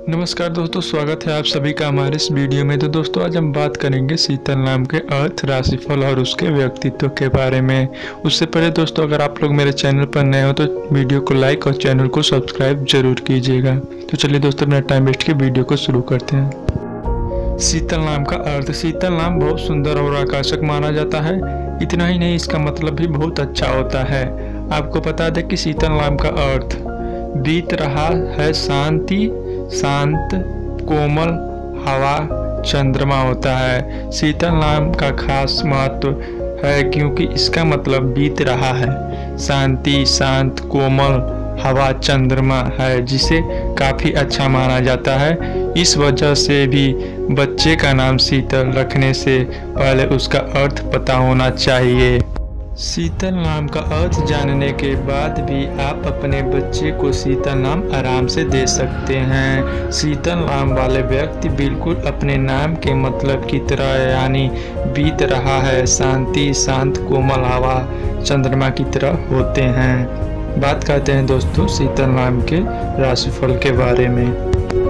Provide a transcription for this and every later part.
नमस्कार दोस्तों, स्वागत है आप सभी का हमारे इस वीडियो में। तो दोस्तों आज हम बात करेंगे शीतल नाम के अर्थ, राशिफल और उसके व्यक्तित्व के बारे में। उससे पहले दोस्तों अगर आप लोग मेरे चैनल पर नए हो तो वीडियो को लाइक और चैनल को सब्सक्राइब जरूर कीजिएगा। तो चलिए दोस्तों बिना टाइम वेस्ट के वीडियो को शुरू करते हैं। शीतल नाम का अर्थ। शीतल नाम बहुत सुंदर और आकर्षक माना जाता है। इतना ही नहीं, इसका मतलब भी बहुत अच्छा होता है। आपको बता दें कि शीतल नाम का अर्थ बीत रहा है शांति, शांत, कोमल हवा, चंद्रमा होता है। शीतल नाम का खास महत्व है क्योंकि इसका मतलब बीत रहा है, शांति, शांत, कोमल हवा, चंद्रमा है, जिसे काफ़ी अच्छा माना जाता है। इस वजह से भी बच्चे का नाम शीतल रखने से पहले उसका अर्थ पता होना चाहिए। शीतल नाम का अर्थ जानने के बाद भी आप अपने बच्चे को शीतल नाम आराम से दे सकते हैं। शीतल नाम वाले व्यक्ति बिल्कुल अपने नाम के मतलब की तरह, यानी बीत रहा है, शांति, शांत, कोमल हवा, चंद्रमा की तरह होते हैं। बात करते हैं दोस्तों शीतल नाम के राशिफल के बारे में।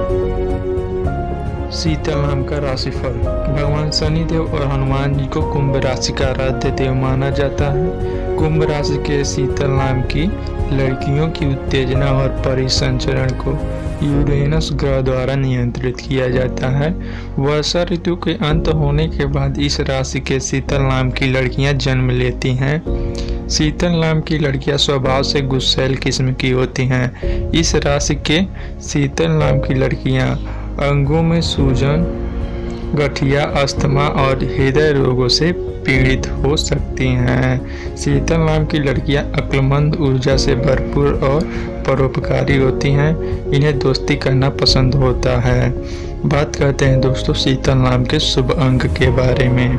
शीतल नाम का राशिफल। भगवान शनिदेव और हनुमान जी को कुंभ राशि का आराध्य देव माना जाता है। कुंभ राशि के शीतल नाम की लड़कियों की उत्तेजना और परिसंचरण को यूरेनस ग्रह द्वारा नियंत्रित किया जाता है। वर्षा ऋतु के अंत होने के बाद इस राशि के शीतल नाम की लड़कियां जन्म लेती हैं। शीतल नाम की लड़कियां स्वभाव से गुस्सैल किस्म की होती हैं। इस राशि के शीतल नाम की लड़कियां अंगों में सूजन, गठिया, अस्थमा और हृदय रोगों से पीड़ित हो सकती हैं। शीतल नाम की लड़कियां अक्लमंद, ऊर्जा से भरपूर और परोपकारी होती हैं। इन्हें दोस्ती करना पसंद होता है। बात करते हैं दोस्तों शीतल नाम के शुभ अंक के बारे में।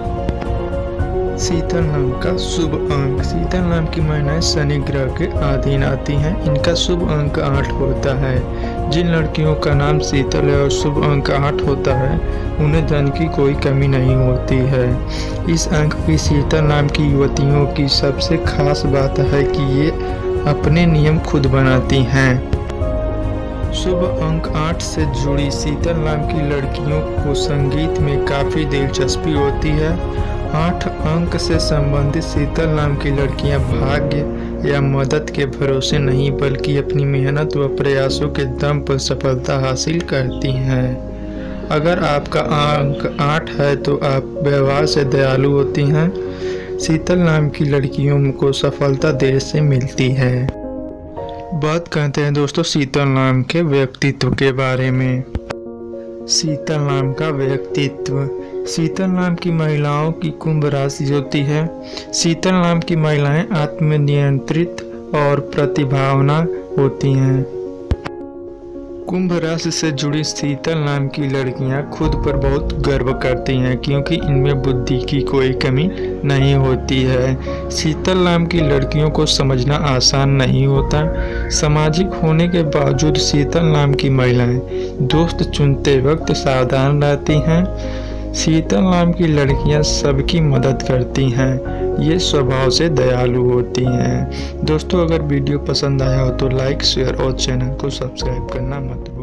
शीतल नाम का शुभ अंक। शीतल नाम की महिलाएं शनि ग्रह के अधीन आती हैं। इनका शुभ अंक 8 होता है। जिन लड़कियों का नाम शीतल है और शुभ अंक 8 होता है उन्हें धन की कोई कमी नहीं होती है। इस अंक की शीतल नाम की युवतियों की सबसे खास बात है कि ये अपने नियम खुद बनाती हैं। शुभ अंक 8 से जुड़ी शीतल नाम की लड़कियों को संगीत में काफ़ी दिलचस्पी होती है। 8 अंक से संबंधित शीतल नाम की लड़कियां भाग्य या मदद के भरोसे नहीं बल्कि अपनी मेहनत व प्रयासों के दम पर सफलता हासिल करती हैं। अगर आपका अंक 8 है तो आप व्यवहार से दयालु होती हैं। शीतल नाम की लड़कियों को सफलता देर से मिलती है। बात करते हैं दोस्तों शीतल नाम के व्यक्तित्व के बारे में। शीतल नाम का व्यक्तित्व। शीतल नाम की महिलाओं की कुंभ राशि होती है। शीतल नाम की महिलाएं आत्मनियंत्रित और प्रतिभावान होती हैं। कुंभ राशि से जुड़ी शीतल नाम की लड़कियां खुद पर बहुत गर्व करती हैं क्योंकि इनमें बुद्धि की कोई कमी नहीं होती है। शीतल नाम की लड़कियों को समझना आसान नहीं होता। सामाजिक होने के बावजूद शीतल नाम की महिलाएं दोस्त चुनते वक्त सावधान रहती हैं। शीतल नाम की लड़कियां सबकी मदद करती हैं। ये स्वभाव से दयालु होती हैं। दोस्तों अगर वीडियो पसंद आया हो तो लाइक, शेयर और चैनल को सब्सक्राइब करना मत भूलिए।